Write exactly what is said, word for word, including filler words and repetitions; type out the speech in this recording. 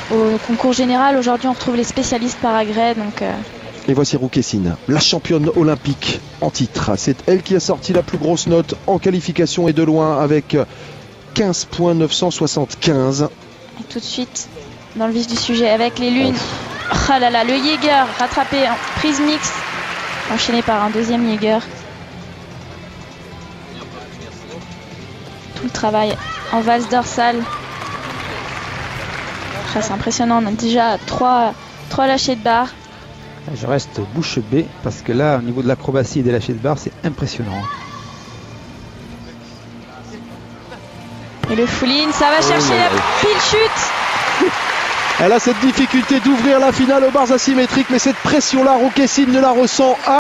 au concours général. Aujourd'hui, on retrouve les spécialistes par agrès. Donc, euh... Et voici Rouquessine, la championne olympique en titre. C'est elle qui a sorti la plus grosse note en qualification et de loin avec quinze virgule neuf cent soixante-quinze. Et tout de suite, dans le vif du sujet, avec les lunes. Oh, oh là là, le Jaeger rattrapé en prise mixte, enchaîné par un deuxième Jaeger. Tout le travail en valse dorsale. Ah, c'est impressionnant, on a déjà trois, trois lâchers de barre. Je reste bouche bée parce que là, au niveau de l'acrobatie et des lâchers de barre, c'est impressionnant. Et le full-in, ça va chercher oh, la pile chute. Elle a cette difficulté d'ouvrir la finale aux barres asymétriques, mais cette pression-là, Rouquessine ne la ressent